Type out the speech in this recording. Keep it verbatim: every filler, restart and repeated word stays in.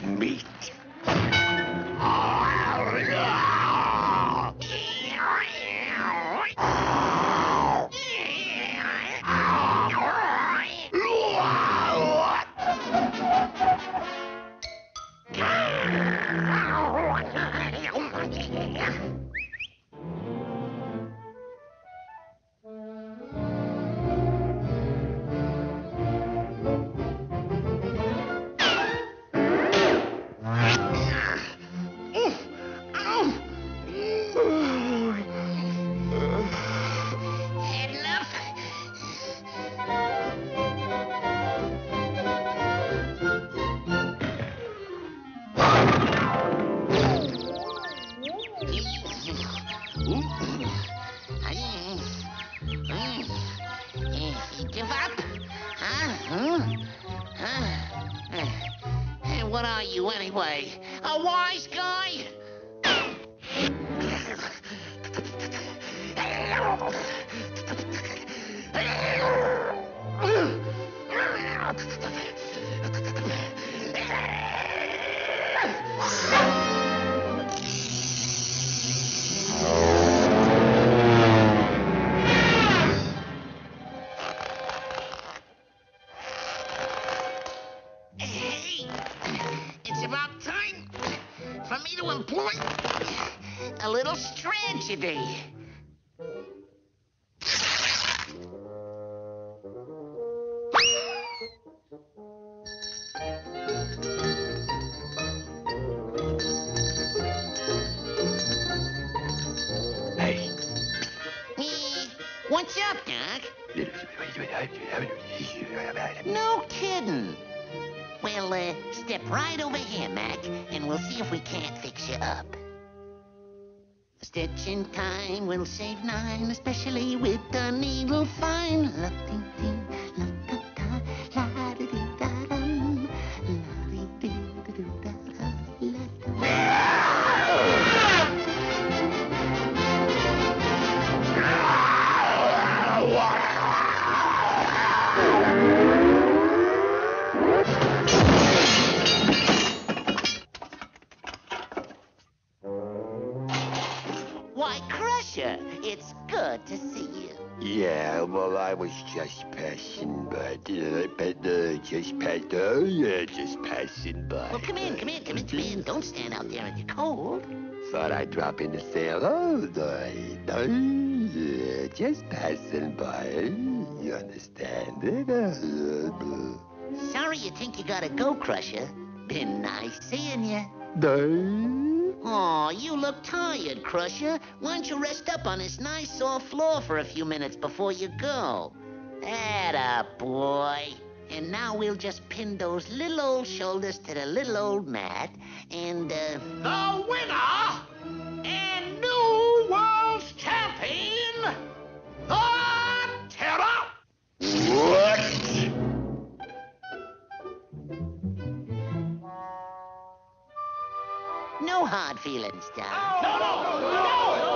meat. Give up? Huh? Huh? Huh? Hey, what are you anyway? A wise guy? For me to employ a little strategy. Hey. What's up, Doc? No kidding. Well, uh, step right over here, Mac, and we'll see if we can't fix you up. A stitch in time will save nine, especially with the needle fine. La-ding-ding, la-da-da, la-di-di-da-dum, la-di-di-da-do-da-da, Why, Crusher, it's good to see you. Yeah, well, I was just passing by. Uh, but, uh, just passed. Oh, yeah, just passing by. Well, come in, come in, come in, come in. Don't stand out there in the cold. Thought I'd drop in to say hello. I, uh, just passing by. You understand it? Uh, Sorry you think you gotta go, Crusher. Been nice seeing you. uh, Aw, you look tired, Crusher. Why don't you rest up on this nice soft floor for a few minutes before you go? Atta boy. And now we'll just pin those little old shoulders to the little old mat, and, uh... The winner and new world's champion, the Terror! What? no hard feelings, Doc. No, no, no, no!